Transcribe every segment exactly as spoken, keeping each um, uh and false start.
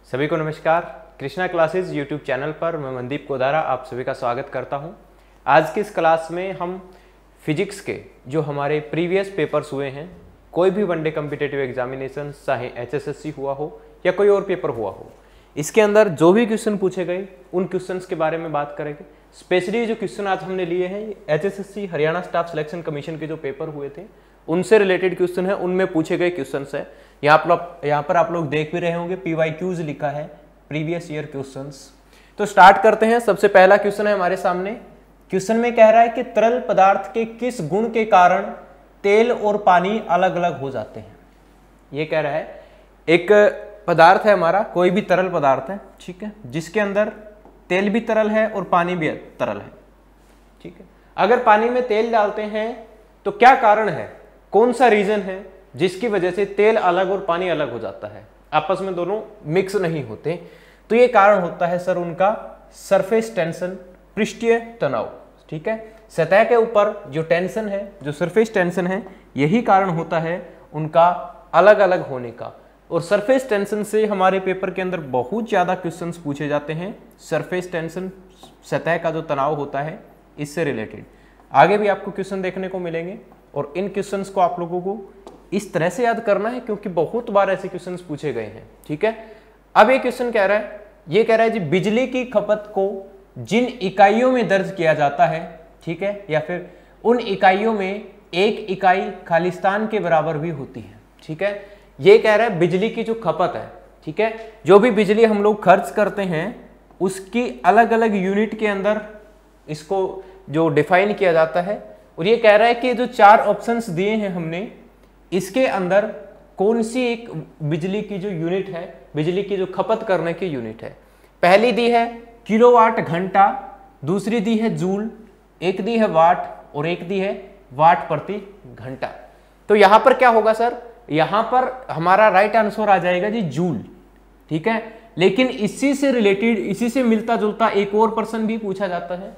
सभी को नमस्कार। कृष्णा क्लासेस यूट्यूब चैनल पर मैं मनदीप कोदारा आप सभी का स्वागत करता हूं। आज की इस क्लास में हम फिजिक्स के जो हमारे प्रीवियस पेपर्स हुए हैं, कोई भी वनडे कॉम्पिटिटिव एग्जामिनेशन, चाहे एचएसएससी हुआ हो या कोई और पेपर हुआ हो, इसके अंदर जो भी क्वेश्चन पूछे गए उन क्वेश्चंस के बारे में बात करेंगे। स्पेशली जो क्वेश्चन आज हमने लिए हैं HSSC Haryana staff selection commission के जो पेपर हुए थे उनसे रिलेटेड क्वेश्चन है, उनमें पूछे गए क्वेश्चन है। यहाँ पर यहाँ पर आप लोग देख भी रहे होंगे पी वाई क्यूज लिखा है, प्रीवियस ईयर क्वेश्चंस। तो स्टार्ट करते हैं। सबसे पहला क्वेश्चन है हमारे सामने। क्वेश्चन में कह रहा है कि तरल पदार्थ के किस गुण के कारण तेल और पानी अलग अलग हो जाते हैं। ये कह रहा है एक पदार्थ है हमारा, कोई भी तरल पदार्थ है, ठीक है, जिसके अंदर तेल भी तरल है और पानी भी तरल है, ठीक है। अगर पानी में तेल डालते हैं तो क्या कारण है, कौन सा रीजन है जिसकी वजह से तेल अलग और पानी अलग हो जाता है, आपस में दोनों मिक्स नहीं होते। तो ये कारण होता है सर उनका सरफेस टेंशन, पृष्ठीय तनाव, ठीक है। सतह के ऊपर जो टेंशन है, जो सरफेस टेंशन है, यही कारण होता है उनका अलग अलग होने का। और सरफेस टेंशन से हमारे पेपर के अंदर बहुत ज्यादा क्वेश्चंस पूछे जाते हैं। सरफेस टेंशन, सतह का जो तनाव होता है, इससे रिलेटेड आगे भी आपको क्वेश्चन देखने को मिलेंगे। और इन क्वेश्चंस को आप लोगों को इस तरह से याद करना है क्योंकि बहुत बार ऐसे क्वेश्चंस पूछे गए हैं, ठीक है। अब ये क्वेश्चन कह रहा है, ये कह रहा है जी बिजली की खपत को जिन इकाइयों में दर्ज किया जाता है, ठीक है, या फिर उन इकाइयों में एक इकाई खालिस्तान के बराबर भी होती है, ठीक है। ये कह रहा है बिजली की जो खपत है, ठीक है, जो भी बिजली हम लोग खर्च करते हैं उसकी अलग अलग यूनिट के अंदर इसको जो डिफाइन किया जाता है। और ये कह रहा है कि जो चार ऑप्शंस दिए हैं हमने, इसके अंदर कौन सी एक बिजली की जो यूनिट है, बिजली की जो खपत करने की यूनिट है। पहली दी है किलोवाट घंटा, दूसरी दी है जूल, एक दी है वाट और एक दी है वाट प्रति घंटा। तो यहां पर क्या होगा सर, यहां पर हमारा राइट आंसर आ जाएगा जी जूल, ठीक है। लेकिन इसी से रिलेटेड, इसी से मिलता जुलता एक और प्रश्न भी पूछा जाता है।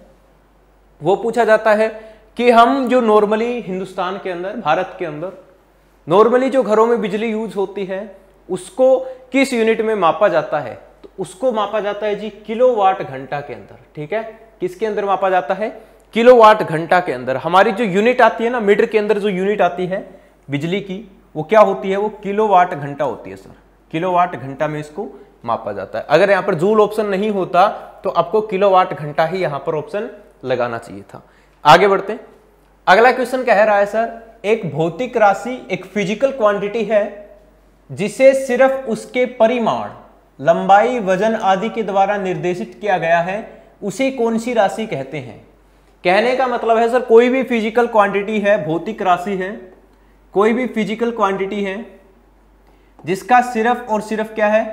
वो पूछा जाता है कि हम जो नॉर्मली हिंदुस्तान के अंदर, भारत के अंदर नॉर्मली जो घरों में बिजली यूज होती है उसको किस यूनिट में मापा जाता है। तो उसको मापा जाता है जी किलोवाट घंटा के अंदर, ठीक है। किसके अंदर मापा जाता है, किलोवाट घंटा के अंदर। हमारी जो यूनिट आती है ना, मीटर के अंदर जो यूनिट आती है बिजली की, वो क्या होती है, वो किलोवाट घंटा होती है सर। किलोवाट घंटा में इसको मापा जाता है। अगर यहाँ पर जूल ऑप्शन नहीं होता तो आपको किलोवाट घंटा ही यहाँ पर ऑप्शन लगाना चाहिए था। आगे बढ़ते हैं। अगला क्वेश्चन कह रहा है सर, एक भौतिक राशि, एक फिजिकल क्वांटिटी है जिसे सिर्फ उसके परिमाण, लंबाई, वजन आदि के द्वारा निर्देशित किया गया है, उसे कौन सी राशि कहते हैं। कहने का मतलब है सर कोई भी फिजिकल क्वांटिटी है, भौतिक राशि है, कोई भी फिजिकल क्वांटिटी है जिसका सिर्फ और सिर्फ क्या है,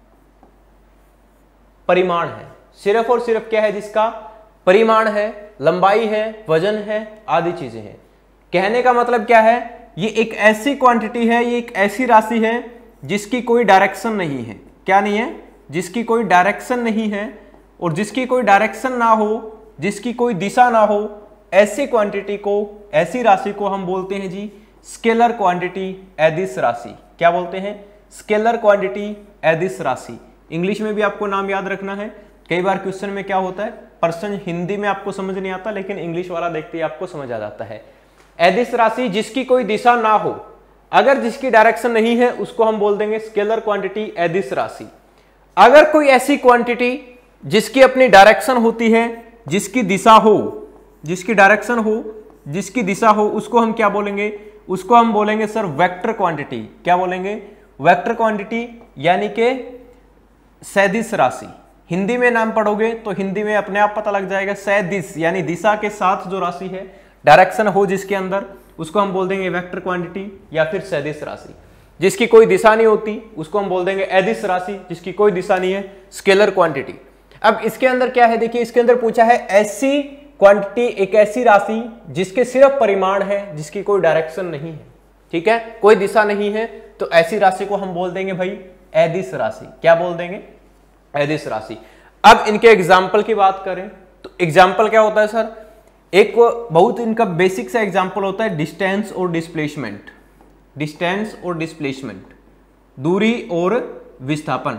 परिमाण है। सिर्फ और सिर्फ क्या है, जिसका परिमाण है, लंबाई है, वजन है, आदि चीजें हैं। कहने का मतलब क्या है, ये एक ऐसी क्वांटिटी है, ये एक ऐसी राशि है जिसकी कोई डायरेक्शन नहीं है। क्या नहीं है, जिसकी कोई डायरेक्शन नहीं है। और जिसकी कोई डायरेक्शन ना हो, जिसकी कोई दिशा ना हो, ऐसी क्वांटिटी को, ऐसी राशि को हम बोलते हैं जी स्केलर क्वांटिटी, एदिश राशि। क्या बोलते हैं, स्केलर क्वांटिटी, एदिश राशि। इंग्लिश में भी आपको नाम याद रखना है। कई बार क्वेश्चन में क्या होता है, पर्सन हिंदी में आपको समझ नहीं आता लेकिन इंग्लिश वाला देखते ही आपको समझ आ जाता है। एदिश राशि जिसकी कोई दिशा ना हो, अगर जिसकी डायरेक्शन नहीं है उसको हम बोल देंगे स्केलर क्वांटिटी, एदिश राशि। अगर कोई ऐसी क्वांटिटी जिसकी अपनी डायरेक्शन होती है, जिसकी दिशा हो, जिसकी डायरेक्शन हो, जिसकी दिशा हो, उसको हम क्या बोलेंगे, उसको हम बोलेंगे सर वेक्टर क्वांटिटी। क्या बोलेंगे, वेक्टर क्वांटिटी, यानी कि सदिश राशि। हिंदी में नाम पढ़ोगे तो हिंदी में अपने आप पता लग जाएगा, सदिश यानी दिशा के साथ जो राशि है, डायरेक्शन हो जिसके अंदर, उसको हम बोल देंगे वेक्टर क्वांटिटी या फिर सदिश राशि। जिसकी कोई दिशा नहीं होती उसको हम बोल देंगे एदिश राशि, जिसकी कोई दिशा नहीं है स्केलर क्वांटिटी। अब इसके अंदर क्या है, देखिए इसके अंदर पूछा है ऐसी क्वांटिटी, एक ऐसी राशि जिसके सिर्फ परिमाण है, जिसकी कोई डायरेक्शन नहीं है, ठीक है, कोई दिशा नहीं है, तो ऐसी राशि को हम बोल देंगे भाई एदिश राशि। क्या बोल देंगे, एदिश राशि। अब इनके एग्जाम्पल की बात करें तो एग्जाम्पल क्या होता है सर, एक बहुत इनका बेसिक सा एग्जाम्पल होता है डिस्टेंस और डिस्प्लेसमेंट। डिस्टेंस और डिस्प्लेसमेंट, दूरी और विस्थापन,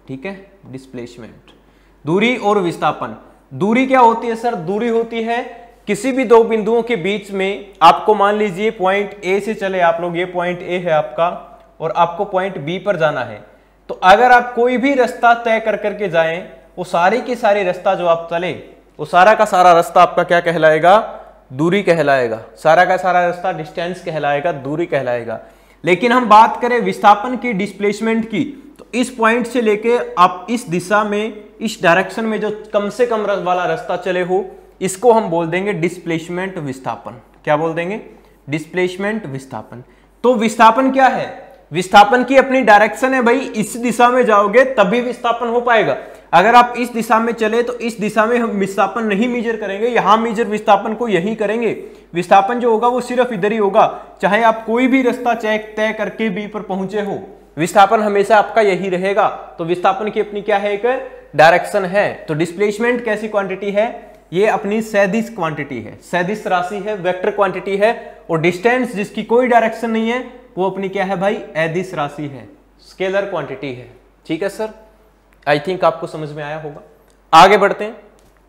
ठीक है, डिस्प्लेसमेंट, दूरी और विस्थापन। दूरी क्या होती है सर? दूरी होती है किसी भी दो बिंदुओं के बीच में, आपको मान लीजिए पॉइंट ए से चले आप लोग, ये पॉइंट ए है आपका और आपको पॉइंट बी पर जाना है, तो अगर आप कोई भी रास्ता तय कर करके जाएं, वो सारी की सारी रास्ता जो आप चले, वो सारा का सारा रास्ता आपका क्या कहलाएगा? दूरी कहलाएगा। सारा का सारा रास्ता डिस्टेंस कहलाएगा, दूरी कहलाएगा। लेकिन हम बात करें विस्थापन की, डिस्प्लेसमेंट की, तो इस पॉइंट से लेके आप इस दिशा में, इस डायरेक्शन में जो कम से कम वाला रास्ता चले हो, इसको हम बोल देंगे डिस्प्लेसमेंट विस्थापन। क्या बोल देंगे? डिस्प्लेसमेंट विस्थापन। तो विस्थापन क्या है? विस्थापन की अपनी डायरेक्शन है भाई, इस दिशा में जाओगे तभी विस्थापन हो पाएगा। अगर आप इस दिशा में चले तो इस दिशा में हम विस्थापन नहीं मेजर करेंगे, यहां मेजर विस्थापन को यही करेंगे। विस्थापन जो होगा वो सिर्फ इधर ही होगा, चाहे आप कोई भी रास्ता तय करके बी पर पहुंचे हो, विस्थापन हमेशा आपका यही रहेगा। तो विस्थापन की अपनी क्या है? एक डायरेक्शन है। तो डिस्प्लेसमेंट कैसी क्वांटिटी है? ये अपनी सदिश क्वांटिटी है, सदिश राशि है, वेक्टर क्वांटिटी है। और डिस्टेंस जिसकी कोई डायरेक्शन नहीं है, वो अपनी क्या है भाई? अदिश राशि है, स्केलर क्वांटिटी है। ठीक है सर, आई थिंक आपको समझ में आया होगा। आगे बढ़ते हैं।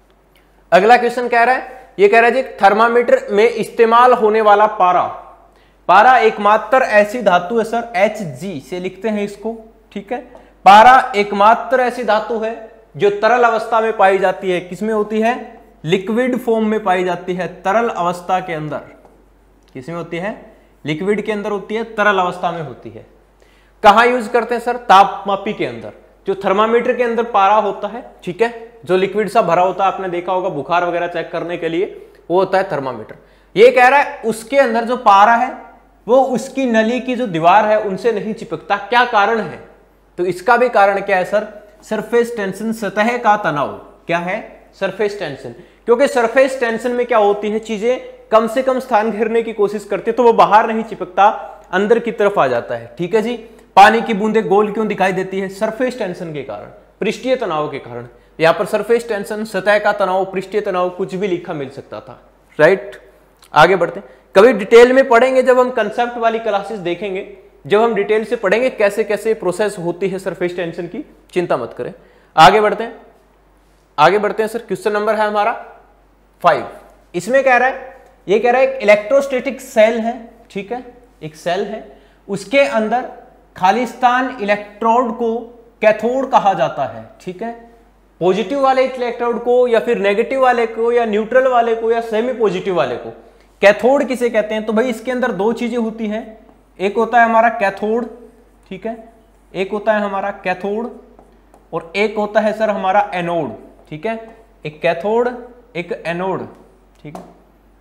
अगला क्वेश्चन कह रहा है, ये कह रहा है जी थर्मामीटर में इस्तेमाल होने वाला पारा। पारा एकमात्र ऐसी धातु है सर, एच जी से लिखते हैं इसको, ठीक है। पारा एकमात्र ऐसी धातु है जो तरल अवस्था में पाई जाती है। किसमें होती है? लिक्विड फॉर्म में पाई जाती है, तरल अवस्था के अंदर। किसमें होती है? लिक्विड के अंदर होती है, तरल अवस्था में होती है। कहां यूज करते हैं सर? तापमापी के अंदर। जो थर्मामीटर के अंदर पारा होता है, ठीक है, जो लिक्विड सा भरा होता है, आपने देखा होगा बुखार वगैरह चेक करने के लिए, वो होता है थर्मामीटर। ये कह रहा है उसके अंदर जो पारा है वो उसकी नली की जो दीवार है उनसे नहीं चिपकता। क्या कारण है? तो इसका भी कारण क्या है सर? सरफेस टेंशन, सतह का तनाव। क्या है? Surface tension. क्योंकि सरफेस टेंशन में क्या होती है, चीजें कम से कम स्थान घेरने की कोशिश करती है, तो वो बाहर नहीं चिपकता, अंदर की तरफ आ जाता है। ठीक है जी। पानी की बूंदें गोल क्यों दिखाई देती है? सरफेस टेंशन के कारण, पृष्ठीय तनाव के कारण। यहां पर सरफेस टेंशन, सतह का तनाव, पृष्ठीय तनाव, कुछ भी लिखा मिल सकता था। राइट, आगे बढ़ते हैं। कभी डिटेल में पढ़ेंगे, जब हम कंसेप्ट वाली क्लासेस देखेंगे, जब हम डिटेल से पढ़ेंगे कैसे कैसे प्रोसेस होती है सरफेस टेंशन की, चिंता मत करें। आगे बढ़ते हैं, आगे बढ़ते हैं सर। क्वेश्चन नंबर है हमारा फाइव। इसमें कह रहा है, ये कह रहा है एक इलेक्ट्रोस्टैटिक सेल है, ठीक है, एक सेल है, उसके अंदर खालिस्तान इलेक्ट्रोड को कैथोड कहा जाता है। ठीक है, पॉजिटिव वाले इलेक्ट्रोड को या फिर नेगेटिव वाले को या न्यूट्रल वाले को या सेमी पॉजिटिव वाले को कैथोड किसे कहते हैं? तो भाई इसके अंदर दो चीजें होती हैं, एक होता है हमारा कैथोड, ठीक है, एक होता है हमारा कैथोड और एक होता है सर हमारा एनोड। ठीक है, एक कैथोड एक एनोड। ठीक है,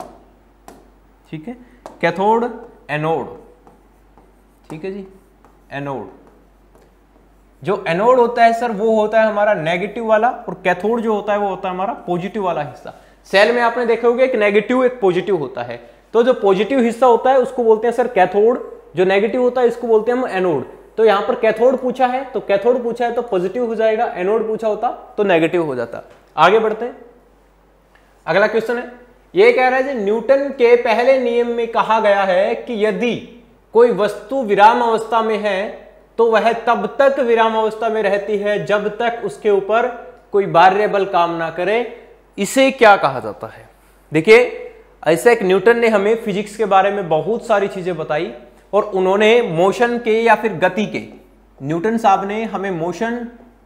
ठीक है, कैथोड एनोड। ठीक है जी, एनोड। जो एनोड होता है सर वो होता है हमारा नेगेटिव वाला और कैथोड जो होता है वो होता है हमारा पॉजिटिव वाला हिस्सा। सेल में आपने देखा होगा एक नेगेटिव एक पॉजिटिव होता है, तो जो पॉजिटिव हिस्सा होता है उसको बोलते हैं सर कैथोड, जो नेगेटिव होता है इसको बोलते हैं हम एनोड। तो यहां पर कैथोड पूछा है तो कैथोड पूछा है तो पॉजिटिव हो जाएगा, एनोड पूछा होता तो नेगेटिव हो जाता। आगे बढ़ते हैं, अगला क्वेश्चन है, ये कह रहा है न्यूटन के पहले नियम में कहा गया है कि यदि कोई वस्तु विराम अवस्था में है तो वह तब तक विराम अवस्था में रहती है जब तक उसके ऊपर कोई बाह्य बल काम ना करे। इसे क्या कहा जाता है? देखिए, ऐसा एक न्यूटन ने हमें फिजिक्स के बारे में बहुत सारी चीजें बताई और उन्होंने मोशन के या फिर गति के, न्यूटन साहब ने हमें मोशन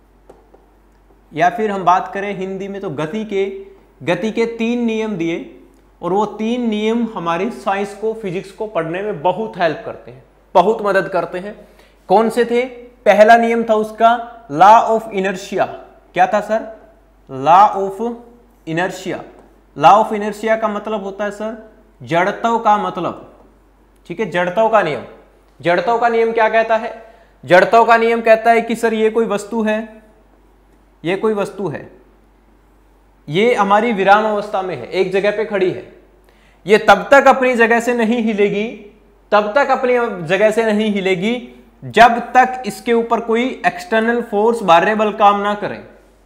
या फिर हम बात करें हिंदी में तो गति के गति के तीन नियम दिए और वो तीन नियम हमारी साइंस को, फिजिक्स को पढ़ने में बहुत हेल्प करते हैं, बहुत मदद करते हैं। कौन से थे? पहला नियम था उसका लॉ ऑफ इनर्शिया। क्या था sir? Law of inertia. Law of inertia का मतलब होता है सर जड़त्व का मतलब। ठीक है, जड़त्व का नियम। जड़त्व का नियम क्या कहता है? जड़त्व का नियम कहता है कि सर ये कोई वस्तु है, ये कोई वस्तु है, ये हमारी विराम अवस्था में है, एक जगह पे खड़ी है, ये तब तक अपनी जगह से नहीं हिलेगी, तब तक अपनी जगह से नहीं हिलेगी जब तक इसके ऊपर कोई एक्सटर्नल फोर्स, बाह्य बल काम ना करे।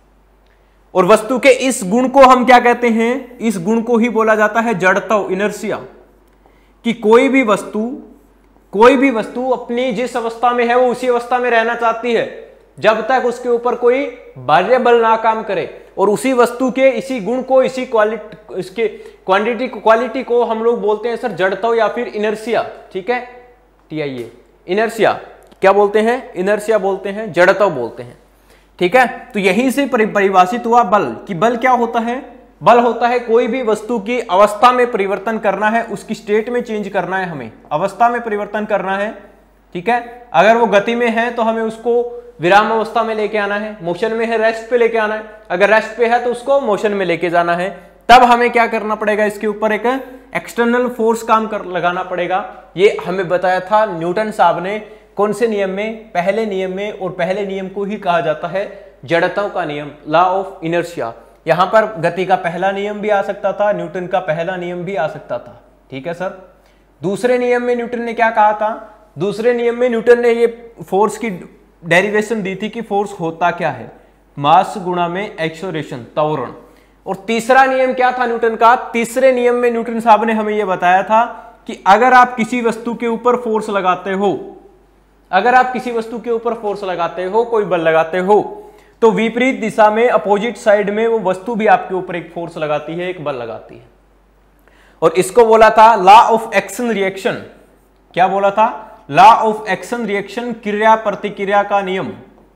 और वस्तु के इस गुण को हम क्या कहते हैं? इस गुण को ही बोला जाता है जड़त्व, इनर्शिया। कि कोई भी वस्तु कोई भी वस्तु अपनी जिस अवस्था में है वो उसी अवस्था में रहना चाहती है। जब तक उसके ऊपर कोई बाह्य बल ना काम करे। और उसी वस्तु के इसी गुण को, इसी क्वालिटी, इसके क्वांटिटी क्वालिटी को हम लोग बोलते हैं सर जड़त्व या फिर इनर्शिया। ठीक है, टी आई ए इनर्शिया क्या बोलते हैं? इनर्शिया बोलते हैं, जड़त्व बोलते हैं। ठीक है, तो यहीं से परिभाषित हुआ बल कि बल क्या होता है? बल होता है कोई भी वस्तु की अवस्था में परिवर्तन करना है, उसकी स्टेट में चेंज करना है, हमें अवस्था में परिवर्तन करना है। ठीक है, अगर वो गति में है तो हमें उसको विराम अवस्था में लेके आना है, मोशन में है रेस्ट पे लेके आना है, अगर रेस्ट पे है तो उसको मोशन में लेके जाना है। तब हमें क्या करना पड़ेगा? इसके ऊपर एक एक्सटर्नल फोर्स काम कर लगाना पड़ेगा। ये हमें बताया था न्यूटन साहब ने कौन से नियम में? पहले नियम में, और पहले नियम को ही कहा जाता है जड़त्व का नियम, लॉ ऑफ इनर्शिया। यहां पर गति का पहला नियम भी आ सकता था, न्यूटन का पहला नियम भी आ सकता था। ठीक है सर। दूसरे नियम में न्यूटन ने क्या कहा था? दूसरे नियम में न्यूटन ने ये फोर्स की डेरिवेशन दी थी कि फोर्स होता क्या है? मास गुणा में एक्सेलरेशन, त्वरण। और तीसरा नियम क्या था न्यूटन का? तीसरे नियम में न्यूटन साहब ने हमें यह बताया था कि अगर आप किसी वस्तु के ऊपर फोर्स लगाते हो, अगर आप किसी वस्तु के ऊपर फोर्स लगाते हो, कोई बल लगाते हो, तो विपरीत दिशा में, अपोजिट साइड में वो वस्तु भी आपके ऊपर एक फोर्स लगाती है, एक बल लगाती है। और इसको बोला था लॉ ऑफ एक्शन रिएक्शन। क्या बोला था? लॉ ऑफ एक्शन रिएक्शन, क्रिया प्रतिक्रिया का नियम।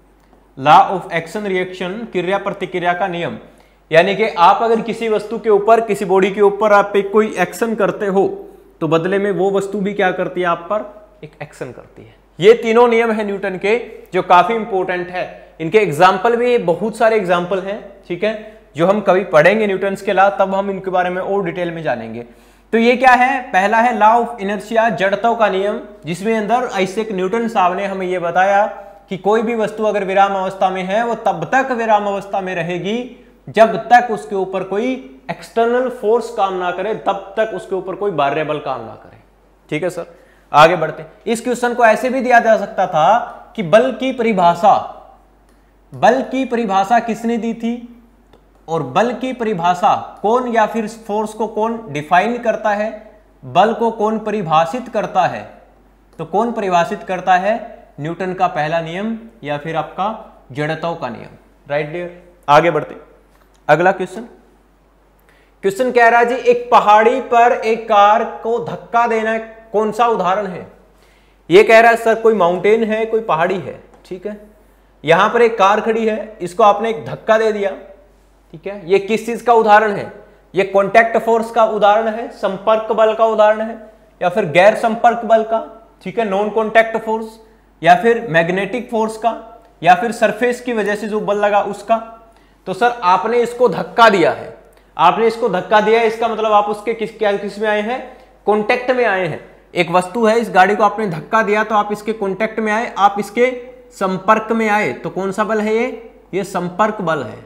लॉ ऑफ एक्शन रिएक्शन, क्रिया प्रतिक्रिया का नियम। यानी कि आप अगर किसी वस्तु के ऊपर, किसी बॉडी के ऊपर आप एक कोई एक्शन करते हो, तो बदले में वो वस्तु भी क्या करती है? आप पर एक एक्शन करती है। ये तीनों नियम है न्यूटन के, जो काफी इंपॉर्टेंट है। इनके एग्जाम्पल भी बहुत सारे एग्जाम्पल हैं। ठीक है, जो हम कभी पढ़ेंगे न्यूटन के लॉ, तब हम इनके बारे में और डिटेल में जानेंगे। तो ये क्या है? पहला है लॉ ऑफ इनर्शिया, जड़त्व का नियम, जिसमें अंदर आइजैक न्यूटन साहब ने हमें यह बताया कि कोई भी वस्तु अगर विराम अवस्था में है, वो तब तक विराम अवस्था में रहेगी जब तक उसके ऊपर कोई एक्सटर्नल फोर्स काम ना करे, तब तक उसके ऊपर कोई बाह्य बल काम ना करे। ठीक है सर, आगे बढ़ते। इस क्वेश्चन को ऐसे भी दिया जा सकता था कि बल की परिभाषा, बल की परिभाषा किसने दी थी, और बल की परिभाषा कौन, या फिर फोर्स को कौन डिफाइन करता है, बल को कौन परिभाषित करता है? तो कौन परिभाषित करता है? न्यूटन का पहला नियम या फिर आपका जड़त्व का नियम। राइट डियर, आगे बढ़ते। अगला क्वेश्चन, क्वेश्चन कह रहा है जी, एक पहाड़ी पर एक कार को धक्का देना कौन सा उदाहरण है? ये कह रहा है सर कोई माउंटेन है, कोई पहाड़ी है। ठीक है, यहां पर एक कार खड़ी है, इसको आपने एक धक्का दे दिया। ठीक है, ये किस चीज का उदाहरण है? ये कॉन्टैक्ट फोर्स का उदाहरण है, संपर्क बल का उदाहरण है, या फिर गैर संपर्क बल का? ठीक है, नॉन कॉन्टैक्ट फोर्स, या फिर मैग्नेटिक फोर्स का, या फिर सरफेस की वजह से जो बल लगा उसका? तो सर आपने इसको धक्का दिया है, आपने इसको धक्का दिया है, इसका मतलब आप उसके किस क्या किस में आए हैं? कॉन्टैक्ट में आए हैं। एक वस्तु है, इस गाड़ी को आपने धक्का दिया तो आप इसके कॉन्टैक्ट में आए, आप इसके संपर्क में आए, तो कौन सा बल है ये? ये संपर्क बल है।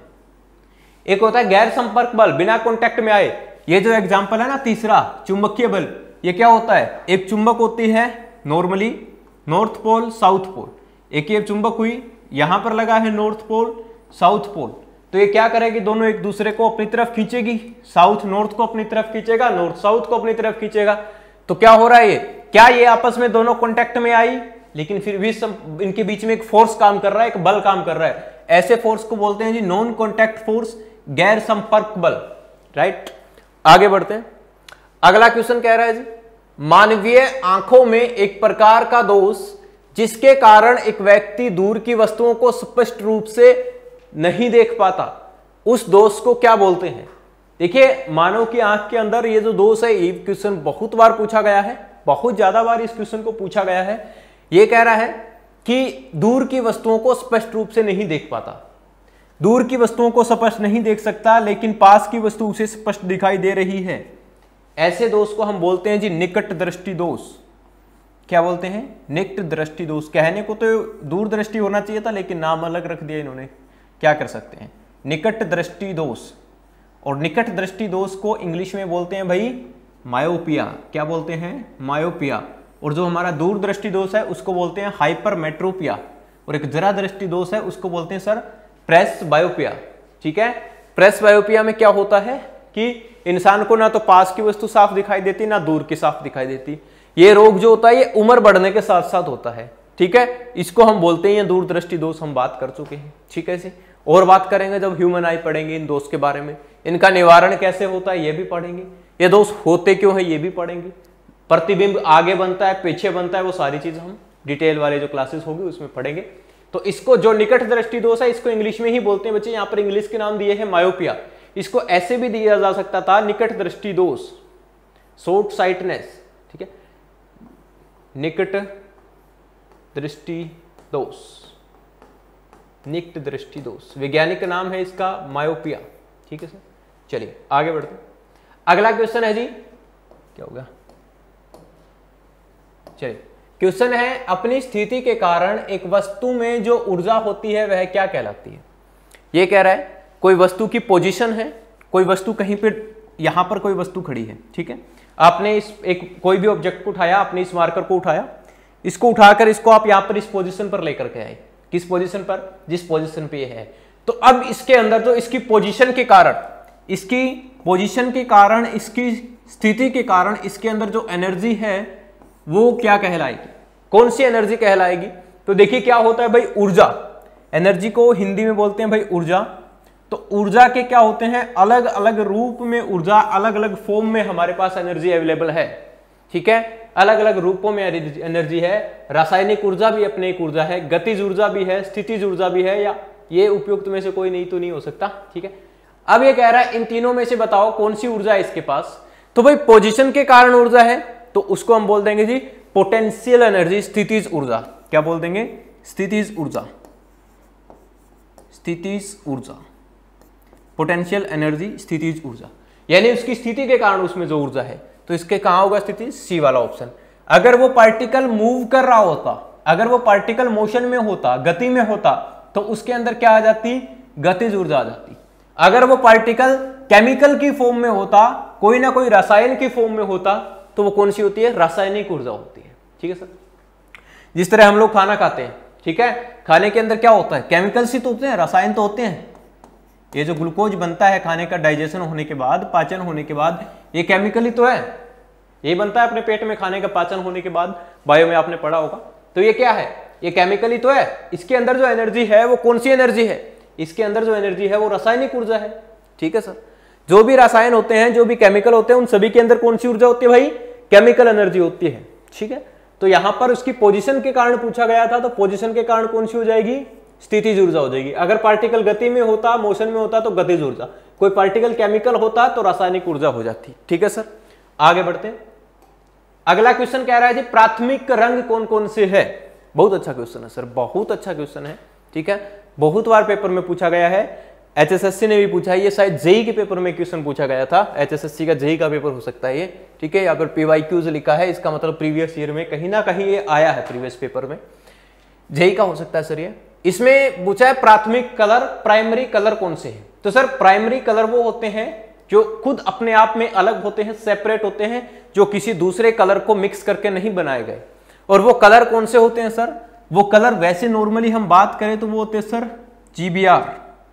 एक होता है गैर संपर्क बल, बिना कॉन्टैक्ट में आए। ये जो एग्जांपल है ना तीसरा, चुंबकीय बल, ये क्या होता है? एक चुंबक होती है normally north pole south pole, एक ये चुंबक हुई, यहां पर लगा है नॉर्थ पोल साउथ पोल, तो ये क्या करेगी? दोनों एक दूसरे को अपनी तरफ खींचेगी, साउथ नॉर्थ को अपनी तरफ खींचेगा, नॉर्थ साउथ को अपनी तरफ खींचेगा। तो क्या हो रहा है? ये क्या ये आपस में दोनों कॉन्टैक्ट में आई, लेकिन फिर भी सब इनके बीच में एक फोर्स काम कर रहा है, एक बल काम कर रहा है। ऐसे फोर्स को बोलते हैं जी नॉन कॉन्टैक्ट फोर्स, गैर संपर्क बल। राइट, आगे बढ़ते हैं। अगला क्वेश्चन कह रहा है जी, मानवीय आंखों में एक प्रकार का दोष जिसके कारण एक व्यक्ति दूर की वस्तुओं को स्पष्ट रूप से नहीं देख पाता, उस दोष को क्या बोलते हैं? देखिए, मानव की आंख के अंदर ये जो दोष है, ये क्वेश्चन बहुत बार पूछा गया है, बहुत ज्यादा बार इस क्वेश्चन को पूछा गया है। ये कह रहा है कि दूर की वस्तुओं को स्पष्ट रूप से नहीं देख पाता, दूर की वस्तुओं को स्पष्ट नहीं देख सकता, लेकिन पास की वस्तु उसे स्पष्ट दिखाई दे रही है। ऐसे दोष को हम बोलते हैं जी निकट दृष्टि दोष। क्या बोलते हैं? निकट दृष्टि दोष। कहने को तो दूर दृष्टि होना चाहिए था, लेकिन नाम अलग रख दिया इन्होंने, क्या कर सकते हैं? निकट दृष्टि दोष। और निकट दृष्टि दोष को इंग्लिश में बोलते हैं भाई मायोपिया। क्या बोलते हैं? मायोपिया। और जो हमारा दूर दृष्टि दोष है उसको बोलते हैं हाइपरमेट्रोपिया। और एक जरा दृष्टि दोष है उसको बोलते हैं सर प्रेस बायोपिया। ठीक है, प्रेस बायोपिया में क्या होता है कि इंसान को ना तो पास की वस्तु साफ दिखाई देती, ना दूर की साफ दिखाई देती। ये रोग जो होता है ये उम्र बढ़ने के साथ साथ होता है। ठीक है, इसको हम बोलते हैं दूरदृष्टि दोष, हम बात कर चुके हैं। ठीक है, और बात करेंगे जब ह्यूमन आई पढ़ेंगे इन दोष के बारे में, इनका निवारण कैसे होता है ये भी पढ़ेंगे, ये दोष होते क्यों है ये भी पढ़ेंगे, प्रतिबिंब आगे बनता है पीछे बनता है, वो सारी चीज हम डिटेल वाले जो क्लासेस होगी उसमें पढ़ेंगे। तो इसको जो निकट दृष्टि दोष है इसको इंग्लिश में ही बोलते हैं बच्चे, यहाँ पर इंग्लिश के नाम दिए हैं मायोपिया। इसको ऐसे भी दिया जा सकता था निकट दृष्टि दोष, शॉर्ट साइटनेस। ठीक है, निकट दृष्टि दोष, निकट दृष्टि दोष वैज्ञानिक नाम है इसका मायोपिया। ठीक है सर, चलिए आगे बढ़ते हैं। अगला क्वेश्चन है जी, क्या होगा, चलिए क्वेश्चन है अपनी स्थिति के कारण एक वस्तु में जो ऊर्जा होती है वह क्या कहलाती है। ये कह रहा है कोई वस्तु की पोजीशन है, कोई वस्तु कहीं पे, यहां पर कोई वस्तु खड़ी है। ठीक है, आपने इस एक कोई भी ऑब्जेक्ट को उठाया, आपने इस मार्कर को उठाया, इसको उठाकर इसको आप यहां पर इस पोजीशन पर लेकर के आए, किस पोजीशन पर, जिस पोजीशन पे ये है। तो अब इसके अंदर जो इसकी पोजीशन के कारण, इसकी पोजीशन के कारण, इसकी स्थिति के कारण इसके अंदर जो एनर्जी है वो क्या कहलाएगी, कौन सी एनर्जी कहलाएगी। तो देखिए क्या होता है भाई, ऊर्जा, एनर्जी को हिंदी में बोलते हैं भाई ऊर्जा। तो ऊर्जा के क्या होते हैं, अलग अलग रूप में ऊर्जा, अलग अलग फॉर्म में हमारे पास एनर्जी अवेलेबल है। ठीक है, अलग अलग रूपों में एनर्जी है। रासायनिक ऊर्जा भी अपने एक ऊर्जा है, गतिज ऊर्जा भी है, स्थितिज ऊर्जा भी है, या ये उपयुक्त में से कोई नहीं तो नहीं हो सकता। ठीक है, अब ये कह रहा है इन तीनों में से बताओ कौन सी ऊर्जा है इसके पास। तो भाई पोजीशन के कारण ऊर्जा है तो उसको हम बोल देंगे जी पोटेंशियल एनर्जी, स्थितिज ऊर्जा। क्या बोल देंगे, स्थितिज ऊर्जा, स्थितिज ऊर्जा, पोटेंशियल एनर्जी, स्थितिज ऊर्जा, यानी उसकी स्थिति के कारण उसमें जो ऊर्जा है। तो इसके कहां होगा स्थिति, सी वाला ऑप्शन। अगर वो पार्टिकल मूव कर रहा होता, अगर वो पार्टिकल मोशन में होता, गति में होता, तो उसके अंदर क्या आ जाती, गतिज ऊर्जा आ जाती। अगर वो पार्टिकल केमिकल की फॉर्म में होता, कोई ना कोई रसायन की फॉर्म में होता, तो वो कौन सी होती है, रासायनिक ऊर्जा होती है। ठीक है सर, जिस तरह हम लोग खाना खाते हैं, ठीक है, खाने के अंदर क्या होता है, केमिकल्स ही तो होते हैं, रसायन तो होते हैं। ये जो ग्लूकोज बनता है खाने का डाइजेशन होने के बाद, पाचन होने के बाद, ये केमिकल ही तो है, ये बनता है अपने पेट में खाने का पाचन होने के बाद, बायो में आपने पढ़ा होगा। तो ये क्या है, ये केमिकल ही तो है। इसके अंदर जो एनर्जी है वो कौन सी एनर्जी है, इसके अंदर जो एनर्जी है वो रासायनिक ऊर्जा है। ठीक है सर, जो भी रसायन होते हैं, जो भी केमिकल होते हैं, उन सभी के अंदर कौन सी ऊर्जा होती है भाई, केमिकल एनर्जी होती है। ठीक है, तो यहां पर उसकी पोजीशन के कारण पूछा गया था, तो पोजीशन के कारण कौन सी हो जाएगी, स्थितिज ऊर्जा हो जाएगी। अगर पार्टिकल गति में होता, मोशन में होता, तो गतिज ऊर्जा, कोई पार्टिकल केमिकल होता तो रासायनिक ऊर्जा हो जाती। ठीक है सर, आगे बढ़ते हैं। अगला क्वेश्चन कह रहा है जी प्राथमिक रंग कौन कौन से है। बहुत अच्छा क्वेश्चन है सर, बहुत अच्छा क्वेश्चन है। ठीक है, बहुत बार पेपर में पूछा गया है, एचएसएससी ने भी पूछा है, ये शायद जेई के पेपर में क्वेश्चन पूछा गया था, एचएसएससी का जेई का पेपर हो सकता है ये। ठीक है, यहाँ पर पीवाईक्यूज लिखा है, इसका मतलब प्रीवियस ईयर में कहीं ना कहीं ये आया है, प्रीवियस पेपर में जेई का हो सकता है सर ये। इसमें पूछा है प्राथमिक कलर, प्राइमरी कलर कौन से हैं। तो सर प्राइमरी कलर वो होते हैं जो खुद अपने आप में अलग होते हैं, सेपरेट होते हैं, जो किसी दूसरे कलर को मिक्स करके नहीं बनाए गए। और वो कलर कौन से होते हैं सर, वो कलर वैसे नॉर्मली हम बात करें तो वो होते हैं सर जीबीआर।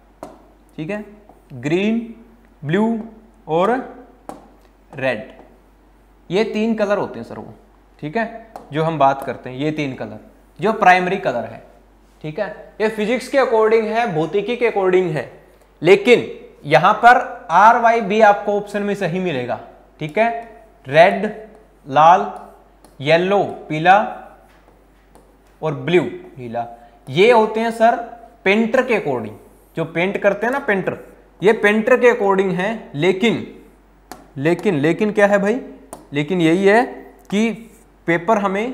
ठीक है, ग्रीन, ब्लू और रेड, ये तीन कलर होते हैं सर वो। ठीक है, जो हम बात करते हैं ये तीन कलर जो प्राइमरी कलर है। ठीक है, ये फिजिक्स के अकॉर्डिंग है, भौतिकी के अकॉर्डिंग है, लेकिन यहां पर आर वाई बी आपको ऑप्शन में सही मिलेगा। ठीक है, रेड, लाल, येलो, पीला और ब्लू, नीला, ये होते हैं सर पेंटर के अकॉर्डिंग, जो पेंट करते हैं ना पेंटर, ये पेंटर के अकॉर्डिंग है। लेकिन लेकिन लेकिन क्या है भाई, लेकिन यही है कि पेपर हमें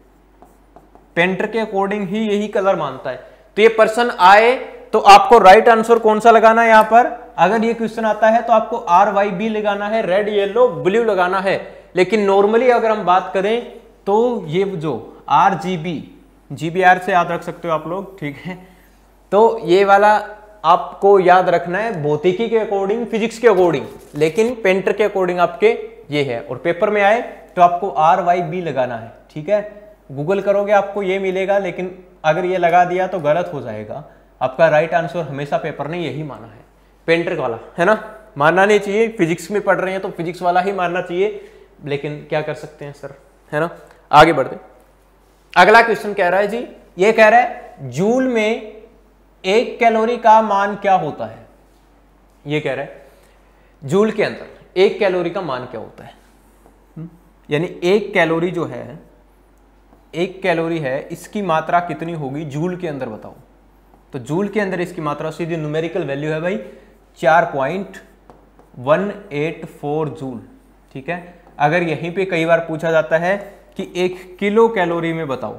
पेंटर के अकॉर्डिंग ही यही कलर मानता है। तो ये पर्सन आए तो आपको राइट आंसर कौन सा लगाना है, यहां पर अगर ये क्वेश्चन आता है तो आपको आर वाई बी लगाना है, रेड, येलो, ब्लू लगाना है। लेकिन नॉर्मली अगर हम बात करें तो ये जो R G B, G B R से याद रख सकते हो आप लोग। ठीक है, तो ये वाला आपको याद रखना है भौतिकी के अकॉर्डिंग, फिजिक्स के अकॉर्डिंग, लेकिन पेंटर के अकॉर्डिंग आपके ये है। और पेपर में आए तो आपको आर वाई बी लगाना है। ठीक है, गूगल करोगे आपको ये मिलेगा, लेकिन अगर ये लगा दिया तो गलत हो जाएगा। आपका राइट आंसर हमेशा पेपर ने यही माना है, पेंटर वाला, है ना, मानना नहीं चाहिए। फिजिक्स में पढ़ रहे हैं तो फिजिक्स वाला ही मानना चाहिए, लेकिन क्या कर सकते हैं सर, है ना। आगे बढ़ते, अगला क्वेश्चन कह रहा है जी, ये कह रहा है जूल में एक कैलोरी का मान क्या होता है। ये कह रहा है जूल के अंदर एक कैलोरी का मान क्या होता है, यानी एक कैलोरी जो है, एक कैलोरी है, इसकी मात्रा कितनी होगी जूल के अंदर बताओ। तो जूल के अंदर इसकी मात्रा सीधी न्यूमेरिकल वैल्यू है भाई चार point one eight four joule. ठीक है, अगर यहीं पे कई बार पूछा जाता है कि एक किलो कैलोरी में बताओ,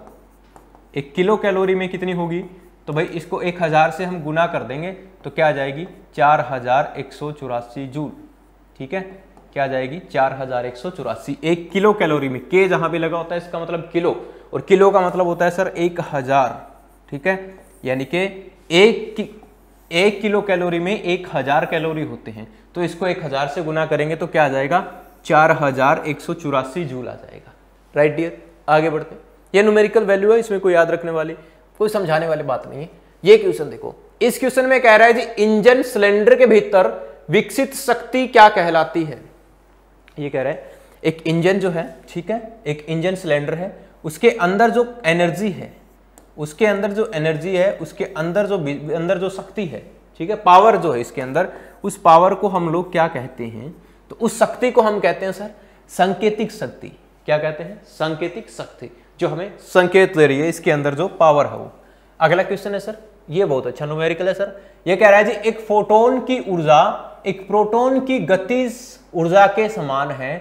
एक किलो कैलोरी में कितनी होगी, तो भाई इसको एक हजार से हम गुना कर देंगे तो क्या आ जाएगी चार हजार एक सौ चौरासी जूल। ठीक है, क्या आ जाएगी चार हजार एक सौ चौरासी एक किलो कैलोरी में। के जहां पे लगा होता है इसका मतलब किलो, और किलो का मतलब होता है सर एक हजार। ठीक है, यानी कि एक कि, एक किलो कैलोरी में एक हजार कैलोरी होते हैं, तो इसको एक हजार से गुना करेंगे तो क्या आ जाएगा चार हजार एक सौ चौरासी जूल आ जाएगा। राइट डियर, आगे बढ़ते हैं। ये न्यूमेरिकल वैल्यू है, इसमें कोई याद रखने वाली, कोई समझाने वाली बात नहीं है। ये क्वेश्चन देखो, इस क्वेश्चन में कह रहा है जी इंजन सिलेंडर के भीतर विकसित शक्ति क्या कहलाती है। ये कह रहा है एक इंजन जो है, ठीक है, एक इंजन सिलेंडर है, उसके अंदर जो एनर्जी है, उसके अंदर जो एनर्जी है, उसके अंदर जो अंदर जो शक्ति है, ठीक है, पावर जो है इसके अंदर, उस पावर को हम लोग क्या कहते हैं, तो उस शक्ति को हम कहते हैं सर सांकेतिक शक्ति। क्या कहते हैं, सांकेतिक शक्ति, जो हमें संकेत दे रही है, इसके अंदर जो पावर है वो। अगला क्वेश्चन है सर, ये बहुत अच्छा न्यूमेरिकल है सर। ये कह रहा है जी एक फोटोन की ऊर्जा एक प्रोटॉन की गतिज ऊर्जा के समान है।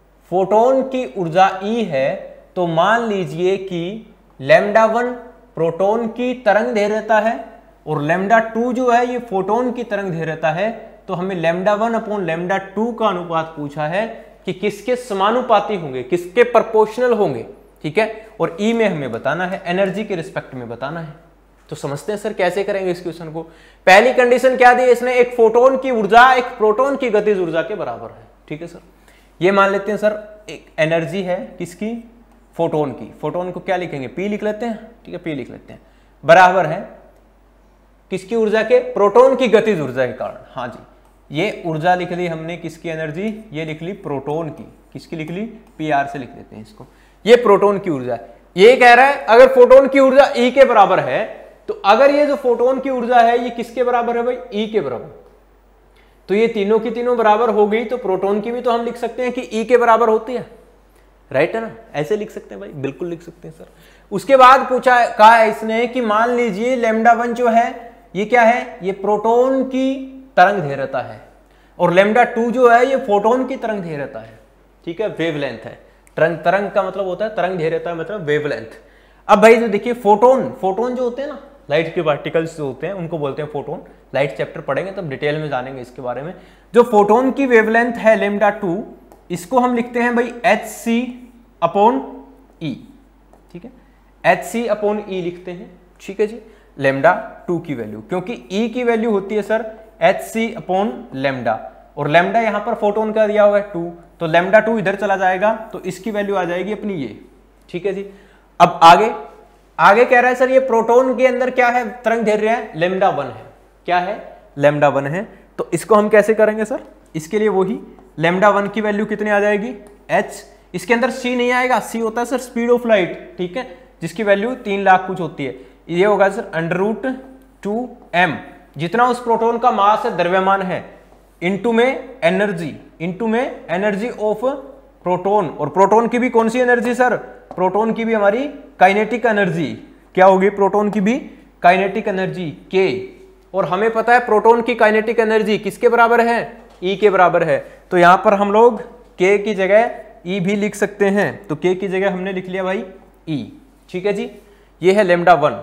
फोटोन की ऊर्जा ई है, तो मान लीजिए कि लैम्डा वन प्रोटॉन की तरंग दैर्घ्यता है और लैम्डा टू जो है ये फोटोन की तरंग दैर्घ्यता है। तो हमें lambda one upon lambda two का अनुपात पूछा है कि किसके समानुपाती होंगे, किसके प्रोपोर्शनल होंगे। ठीक है, और ई में हमें बताना है, एनर्जी के रिस्पेक्ट में बताना है। तो समझते हैं सर कैसे करेंगे इस क्वेश्चन को। पहली कंडीशन क्या दी इसने, एक फोटोन की ऊर्जा एक प्रोटॉन की गतिज ऊर्जा के बराबर है। ठीक है सर, ये मान लेते हैं सर एक एनर्जी है किसकी, फोटोन की। फोटोन को क्या लिखेंगे, पी लिख लेते हैं। ठीक है, पी लिख लेते हैं, बराबर है किसकी ऊर्जा के, प्रोटॉन की गतिज ऊर्जा के कारण। हाँ जी, ये ऊर्जा लिख ली हमने किसकी, एनर्जी, ये लिख ली प्रोटॉन की। किसकी लिख ली, पी आर से लिख देते हैं इसको। ये प्रोटॉन की ऊर्जा है। ये कह रहा है अगर फोटोन की ऊर्जा ई के बराबर है, तो अगर ये जो फोटोन की ऊर्जा है ये किसके बराबर है भाई, ई के बराबर। तो ये तीनों की तीनों बराबर हो गई, तो प्रोटॉन की भी तो हम लिख सकते हैं कि ई के बराबर होती है। राइट है ना, ऐसे लिख सकते हैं भाई, बिल्कुल लिख सकते हैं सर। उसके बाद पूछा कहा है इसने कि मान लीजिए लैम्डा वन जो है ये क्या है, ये प्रोटॉन की तरंग दैर्घ्यता है, और लैम्डा टू जो है ये फोटोन की तरंग दैर्घ्यता है। ठीक है, वेवलेंथ है। तरंग तरंग का मतलब होता है, तरंग दैर्घ्यता मतलब वेवलेंथ। अब भाई जो देखिए फोटोन, फोटोन जो होते हैं ना, लाइट के पार्टिकल्स जो होते हैं उनको बोलते हैं फोटोन। लाइट चैप्टर पढ़ेंगे तब डिटेल में जानेंगे इसके बारे में। जो फोटोन की वेवलेंथ है लैम्डा टू, इसको हम लिखते हैं भाई एच सी अपॉन ई। ठीक है, एच सी अपॉन ई लिखते हैं। ठीक है जी, लैम्डा टू की वैल्यू, क्योंकि ई की वैल्यू होती है sir H C upon lambda, और लैम्डा यहां पर फोटोन का दिया हुआ है टू, तो लैम्डा टू इधर चला जाएगा तो इसकी वैल्यू आ जाएगी अपनी ये। ठीक है जी, अब आगे आगे कह रहा है सर ये प्रोटॉन के अंदर क्या है, तरंग दैर्घ्य है लैम्डा वन है। क्या है, लैम्डा वन है। तो इसको हम कैसे करेंगे सर, इसके लिए वही लैम्डा वन की वैल्यू कितनी आ जाएगी, एच। इसके अंदर सी नहीं आएगा, सी होता है सर स्पीड ऑफ लाइट। ठीक है, जिसकी वैल्यू तीन लाख कुछ होती है। ये होगा sir under root two M, जितना उस प्रोटॉन का मास है, द्रव्यमान है, इनटू में एनर्जी, इनटू में एनर्जी ऑफ प्रोटॉन। और प्रोटॉन की भी कौन सी एनर्जी सर, प्रोटॉन की भी हमारी काइनेटिक एनर्जी। क्या होगी, प्रोटॉन की भी काइनेटिक एनर्जी के। और हमें पता है प्रोटॉन की काइनेटिक एनर्जी किसके बराबर है, ई के बराबर है। तो यहां पर हम लोग के की जगह ई भी लिख सकते हैं, तो के की जगह हमने लिख लिया भाई ई। ठीक है जी, ये है लैम्डा वन,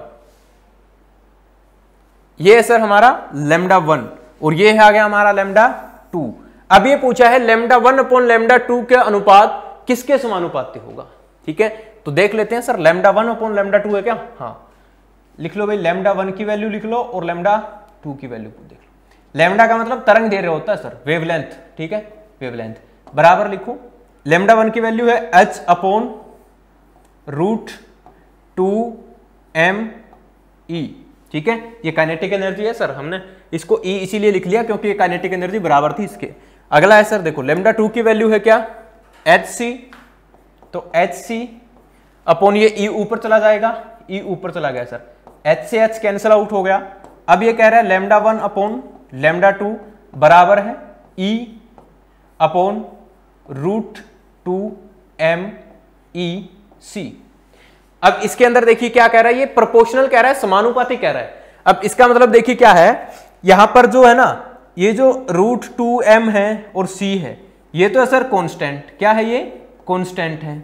ये है सर हमारा लैम्डा वन, और ये है आ गया हमारा लैम्डा टू। अब ये पूछा है lambda one upon lambda two के अनुपात किसके समानुपाती होगा। ठीक है, तो देख लेते हैं sir, lambda one upon lambda two है क्या, हाँ लिख लो भाई, लैम्डा वन की वैल्यू लिख लो और लैम्डा टू की वैल्यू देख लो। लैम्डा का मतलब तरंग दैर्घ्य होता है सर, वेवलेंथ। ठीक है, वेवलेंथ बराबर लिखो, लैम्डा वन की वैल्यू है H upon root two M E. ठीक है, ये काइनेटिक एनर्जी है सर, हमने इसको ई e इसीलिए लिख लिया क्योंकि ये काइनेटिक एनर्जी बराबर थी इसके। अगला है सर देखो, लैम्डा टू की वैल्यू है क्या, एच सी, तो एच सी अपॉन ये ई ऊपर चला जाएगा, ई ऊपर चला गया सर, एच से एच कैंसिल आउट हो गया। अब ये कह रहा है lambda one upon lambda two बराबर है E upon root two M E C. अब इसके अंदर देखिए क्या कह रहा है, ये प्रोपोर्शनल कह रहा है, समानुपाती कह रहा है। अब इसका मतलब देखिए क्या है, यहां पर जो है ना, ये जो रूट टू एम है और सी है, ये तो है सर कांस्टेंट। क्या है ये? कांस्टेंट है,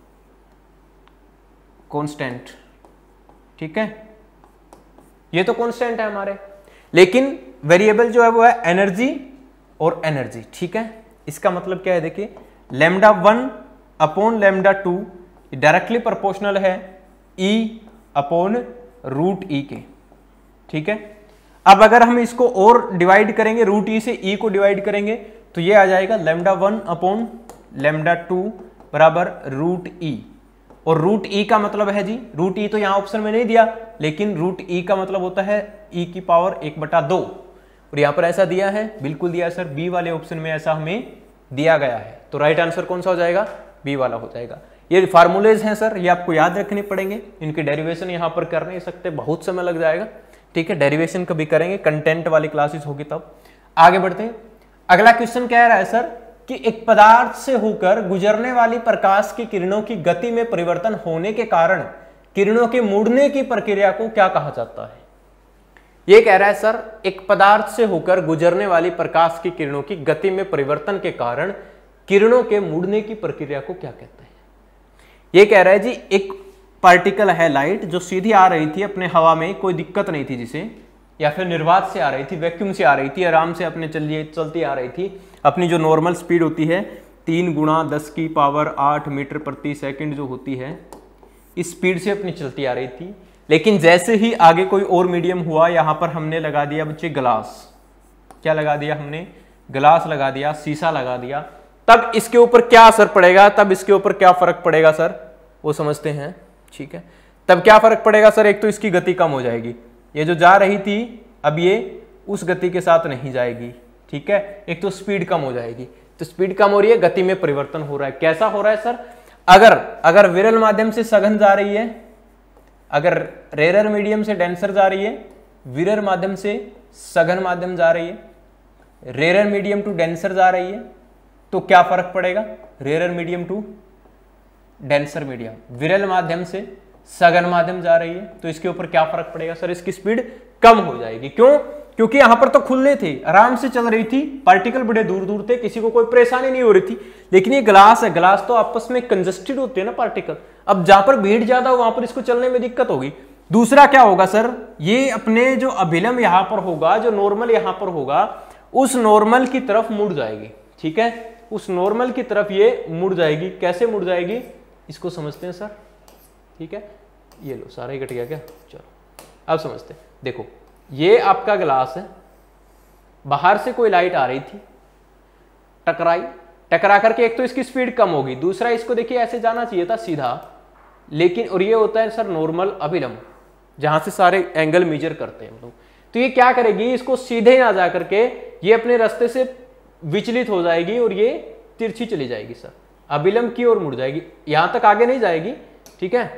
कांस्टेंट, ठीक है, ये तो कांस्टेंट है हमारे। लेकिन वेरिएबल जो है वो है एनर्जी और एनर्जी, ठीक है। इसका मतलब क्या है, देखिए lambda one upon lambda two directly proportional है ई अपॉन रूट ई के, ठीक है। अब अगर हम इसको और डिवाइड करेंगे, रूट ई से ई को डिवाइड करेंगे, तो ये आ जाएगा lambda one upon lambda two बराबर रूट ई। और रूट ई का मतलब है जी, रूट ई तो यहां ऑप्शन में नहीं दिया, लेकिन रूट ई का मतलब होता है ई की पावर एक बटा दो, और यहां पर ऐसा दिया है, बिल्कुल दिया है सर, बी वाले ऑप्शन में ऐसा हमें दिया गया है। तो राइट आंसर कौन सा हो जाएगा? बी वाला हो जाएगा। ये फार्मूलेज हैं सर, ये आपको याद रखने पड़ेंगे, इनके डेरिवेशन यहां पर कर नहीं सकते, बहुत समय लग जाएगा, ठीक है। डेरिवेशन कभी करेंगे, कंटेंट वाली क्लासेस होगी तब। आगे बढ़ते हैं। अगला क्वेश्चन कह रहा है सर कि एक पदार्थ से होकर गुजरने वाली प्रकाश की किरणों की गति में परिवर्तन होने के कारण किरणों के मुड़ने की प्रक्रिया को क्या कहा जाता है? ये कह रहा है सर, एक पदार्थ से होकर गुजरने वाली प्रकाश की किरणों की गति में परिवर्तन के कारण किरणों के मुड़ने की प्रक्रिया को क्या कहते हैं? ये कह रहा है जी, एक पार्टिकल है लाइट, जो सीधी आ रही थी अपने हवा में, कोई दिक्कत नहीं थी जिसे, या फिर निर्वात से आ रही थी, वैक्यूम से आ रही थी, आराम से अपने चलिए चलती आ रही थी, अपनी जो नॉर्मल स्पीड होती है तीन गुणा दस की पावर आठ मीटर प्रति सेकंड जो होती है, इस स्पीड से अपनी चलती आ रही थी। लेकिन जैसे ही आगे कोई और मीडियम हुआ, यहां पर हमने लगा दिया बच्चे ग्लास, क्या लगा दिया हमने? ग्लास लगा दिया, शीशा लगा दिया, तब इसके ऊपर क्या असर पड़ेगा, तब इसके ऊपर क्या फर्क पड़ेगा सर, वो समझते हैं, ठीक है। तब क्या फर्क पड़ेगा सर? एक तो इसकी गति कम हो जाएगी, ये जो जा रही थी अब ये उस गति के साथ नहीं जाएगी, ठीक है। एक तो स्पीड कम हो जाएगी, तो स्पीड कम हो रही है, गति में परिवर्तन हो रहा है। कैसा हो रहा है सर? अगर अगर विरल माध्यम से सघन जा रही है, अगर रेरर मीडियम से डेंसर जा रही है, विरल माध्यम से सघन माध्यम जा रही है, रेरर मीडियम टू डेंसर जा रही है, तो क्या फर्क पड़ेगा? Rarer medium to denser medium, विरल माध्यम से सघन माध्यम जा रही है, तो इसके ऊपर क्या फर्क पड़ेगा सर? इसकी स्पीड कम हो जाएगी। क्यों? क्योंकि यहां पर तो खुले थे, आराम से चल रही थी, पार्टिकल बड़े दूर दूर थे, किसी को कोई परेशानी नहीं हो रही थी। लेकिन ये ग्लास है, ग्लास तो आपस में कंजस्टेड होते हैं ना पार्टिकल, अब जहां पर भीड़ ज्यादा हो वहां पर इसको चलने में दिक्कत होगी। दूसरा क्या होगा सर, ये अपने जो अभिलंब यहां पर होगा, जो नॉर्मल यहां पर होगा, उस नॉर्मल की तरफ मुड़ जाएगी, ठीक है, उस नॉर्मल की तरफ ये मुड़ जाएगी। कैसे मुड़ जाएगी इसको समझते हैं सर, ठीक है। ये लो, सारा ही कट गया क्या? चलो अब समझते हैं। देखो, ये आपका ग्लास है, बाहर से कोई लाइट आ रही थी, टकराई, टकरा करके एक तो इसकी स्पीड कम होगी, दूसरा इसको देखिए ऐसे जाना चाहिए था सीधा, लेकिन और ये होता है सर नॉर्मल अभिलंब, जहां से सारे एंगल मेजर करते हैं हम लोग। तो ये क्या करेगी, इसको सीधे ना जा करके ये अपने रास्ते से विचलित हो जाएगी और ये तिरछी चली जाएगी सर, अभिलंब की ओर मुड़ जाएगी, यहां तक आगे नहीं जाएगी, ठीक है,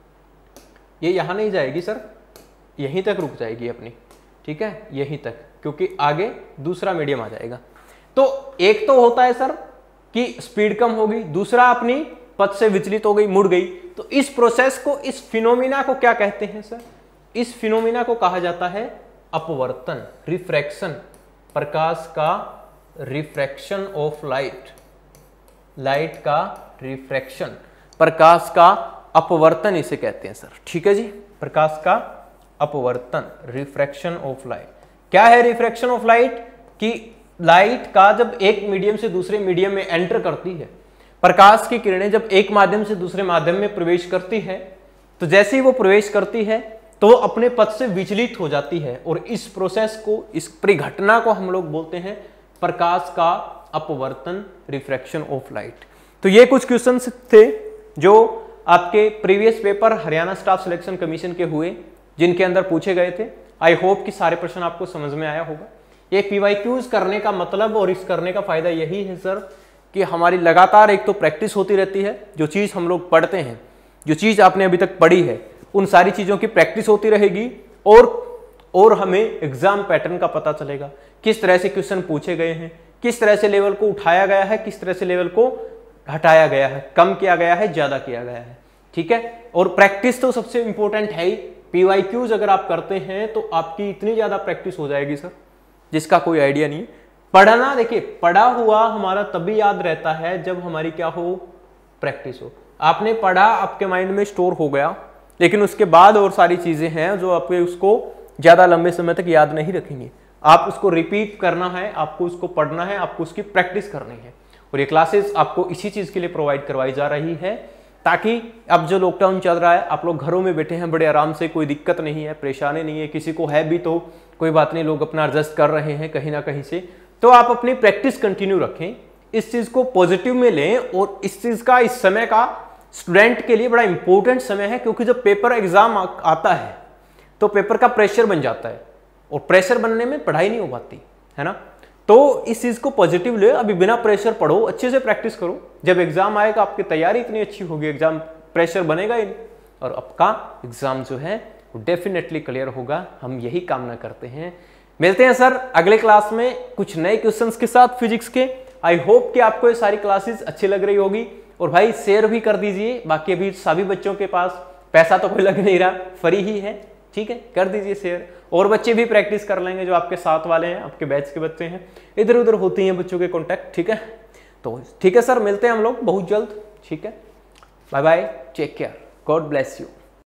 ये यहां नहीं जाएगी सर, यहीं तक रुक जाएगी अपनी, ठीक है, यहीं तक, क्योंकि आगे दूसरा मीडियम आ जाएगा। तो एक तो होता है सर कि स्पीड कम होगी, दूसरा अपनी पथ से विचलित हो गई, मुड़ गई। तो इस प्रोसेस को, इस फिनोमिना को क्या कहते हैं सर? इस फिनोमिना को कहा जाता है अपवर्तन, रिफ्रैक्शन, प्रकाश का रिफ्रैक्शन ऑफ लाइट, लाइट का रिफ्रैक्शन, प्रकाश का अपवर्तन इसे कहते हैं सर, ठीक है जी, प्रकाश का अपवर्तन, रिफ्रैक्शन ऑफ लाइट। क्या है रिफ्रैक्शन ऑफ लाइट? कि लाइट का जब एक मीडियम से दूसरे मीडियम में एंटर करती है, प्रकाश की किरणें जब एक माध्यम से दूसरे माध्यम में प्रवेश करती है, तो जैसे ही वो प्रवेश करती है तो वो अपने पथ से विचलित हो जाती है, और इस प्रोसेस को, इस परिघटना को हम लोग बोलते हैं प्रकाश का अपवर्तन, रिफ्रैक्शन ऑफ लाइट। तो ये कुछ क्वेश्चंस थे जो आपके previous paper Haryana staff selection commission के हुए, जिनके अंदर पूछे गए थे। आई होप कि सारे प्रश्न आपको समझ में आया होगा। ये पीवाईक्यूज करने का मतलब और इस करने का फायदा यही है सर कि हमारी लगातार एक तो प्रैक्टिस होती रहती है, जो चीज हम लोग पढ़ते हैं जो चीज़ आपने अभी तक पढ़ी है उन सारी चीज़ों की प्रैक्टिस होती रहेगी और और हमें एग्जाम पैटर्न का पता चलेगा, किस तरह से क्वेश्चन पूछे गए हैं, किस तरह से लेवल को उठाया गया है, किस तरह से लेवल को हटाया गया है, कम किया गया है, ज्यादा किया गया है। ठीक है, और प्रैक्टिस तो सबसे इंपॉर्टेंट है ही। पीवाईक्यूज अगर आप करते हैं तो आपकी इतनी ज्यादा प्रैक्टिस हो जाएगी सर, जिसका कोई आइडिया नहीं। पढ़ना, देखिए पढ़ा हुआ हमारा तभी याद रहता है जब हमारी क्या हो, प्रैक्टिस हो। आपने पढ़ा, आपके माइंड में स्टोर हो गया, लेकिन उसके बाद और सारी चीजें हैं जो आपके उसको ज्यादा लंबे समय तक याद नहीं रखेंगे। आप उसको रिपीट करना है, आपको उसको पढ़ना है, आपको उसकी प्रैक्टिस करनी है। और ये क्लासेस आपको इसी चीज के लिए प्रोवाइड करवाई जा रही है ताकि अब जो लॉकडाउन चल रहा है, आप लोग घरों में बैठे हैं बड़े आराम से, कोई दिक्कत नहीं है, परेशानी नहीं है, किसी को है भी तो कोई बात नहीं, लोग अपना एडजस्ट कर रहे हैं कहीं ना कहीं से। तो आप अपनी प्रैक्टिस कंटिन्यू रखें, इस चीज को पॉजिटिव में लें, और इस चीज का, इस समय का स्टूडेंट के लिए बड़ा इंपॉर्टेंट समय है, क्योंकि जब पेपर एग्जाम आता है तो पेपर का प्रेशर बन जाता है, और प्रेशर बनने में पढ़ाई नहीं हो पाती है ना। तो इस चीज को पॉजिटिव ले, अभी बिना प्रेशर पढ़ो, अच्छे से प्रैक्टिस करो, जब एग्जाम आएगा आपकी तैयारी इतनी अच्छी होगी, एग्जाम प्रेशर बनेगा ही नहीं, और आपका एग्जाम जो है वो डेफिनेटली क्लियर होगा। हम यही कामना करते हैं। मिलते हैं सर अगले क्लास में कुछ नए क्वेश्चंस के साथ फिजिक्स के। आई होप कि आपको ये सारी क्लासेस अच्छी लग रही होगी, और भाई शेयर भी कर दीजिए। बाकी अभी सभी बच्चों के पास पैसा तो कोई लग नहीं रहा, फ्री ही है, ठीक है, कर दीजिए शेयर, और बच्चे भी प्रैक्टिस कर लेंगे जो आपके साथ वाले हैं, आपके बैच के बच्चे हैं, इधर उधर होती हैं बच्चों के कॉन्टैक्ट। ठीक है, तो ठीक है सर, मिलते हैं हम लोग बहुत जल्द। ठीक है, bye bye, take care, God bless you.